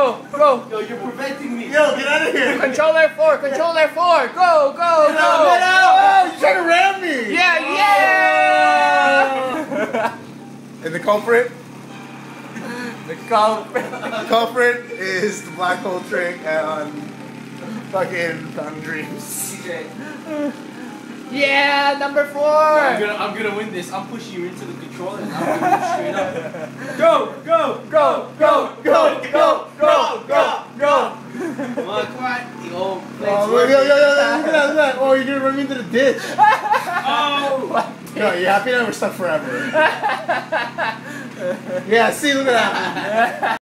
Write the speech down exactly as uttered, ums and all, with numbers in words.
go, go. Yo, you're preventing me. Yo, get out of here. Control F four, control F four. Go, go, Get go. out, get out. Oh, you're trying to ram me. Yeah, yeah. And the culprit? The culprit. The culprit is the black hole trick on fucking Fountain Dreams. Yeah, number four. I'm gonna, I'm gonna win this. I'm pushing you into the controller and I'm gonna win straight up. Go, go, Go, go, go, go, go, go, go. Come on, come on. The old plates Oh, yo, working. yo, yo, yo, look at that, look at that. Oh, you're gonna run me into the ditch. Oh! No, you happy now? We're stuck forever. Yeah, see, look at that.